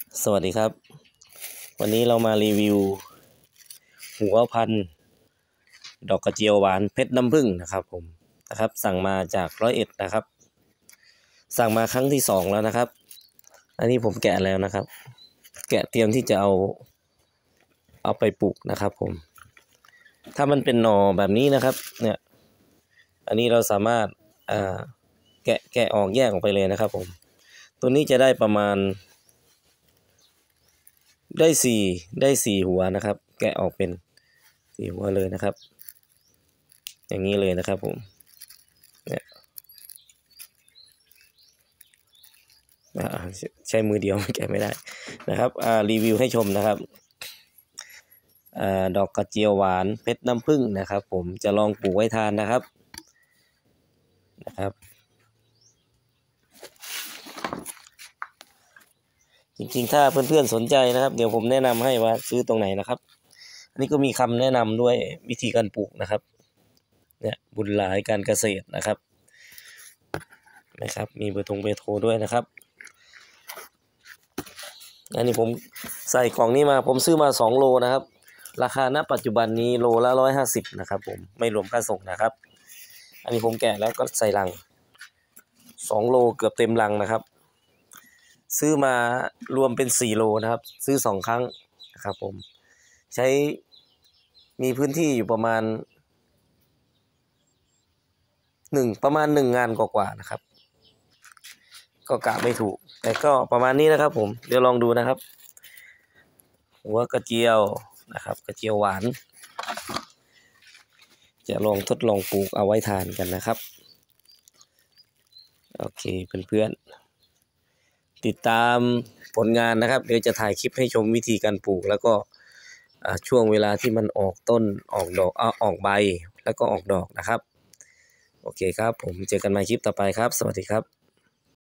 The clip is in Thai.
สวัสดีครับวันนี้เรามารีวิวหัวพันธุ์ดอกกระเจียวหวานเพชรน้ำผึ้งนะครับผมนะครับสั่งมาจาก101นะครับสั่งมาครั้งที่2แล้วนะครับอันนี้ผมแกะแล้วนะครับแกะเตรียมที่จะเอาไปปลูกนะครับผมถ้ามันเป็นหน่อแบบนี้นะครับเนี่ยอันนี้เราสามารถแกะออกแยกออกไปเลยนะครับผมตัวนี้จะได้ประมาณได้สี่หัวนะครับแกะออกเป็น4 หัวเลยนะครับอย่างนี้เลยนะครับผมเนี่ยใช้มือเดียวแกะไม่ได้นะครับรีวิวให้ชมนะครับดอกกระเจียวหวานเพชรน้ำผึ้งนะครับผมจะลองปลูกไว้ทานนะครับจริงๆถ้าเพื่อนๆสนใจนะครับเดี๋ยวผมแนะนำให้ว่าซื้อตรงไหนนะครับอันนี้ก็มีคำแนะนำด้วยวิธีการปลูกนะครับเนี่ยบุญหลายการเกษตรนะครับมีเบอร์โทรด้วยนะครับอันนี้ผมใส่กล่องนี้มาผมซื้อมา2 โลนะครับราคาณปัจจุบันนี้โลละ150นะครับผมไม่รวมค่าส่งนะครับอันนี้ผมแกะแล้วก็ใส่ลัง2 โลเกือบเต็มลังนะครับซื้อมารวมเป็น4 โลนะครับซื้อ2 ครั้งนะครับผมใช้มีพื้นที่อยู่ประมาณ1 งานกว่าๆนะครับก็กะไม่ถูกแต่ก็ประมาณนี้นะครับผมเดี๋ยวลองดูนะครับหัวกระเจียวนะครับกระเจียวหวานจะลองทดลองปลูกเอาไว้ทานกันนะครับโอเคเพื่อนๆติดตามผลงานนะครับเดี๋ยวจะถ่ายคลิปให้ชมวิธีการปลูกแล้วก็ช่วงเวลาที่มันออกต้นออกดอกออกใบแล้วก็ออกดอกนะครับโอเคครับผมเจอกันใหม่คลิปต่อไปครับสวัสดีครับ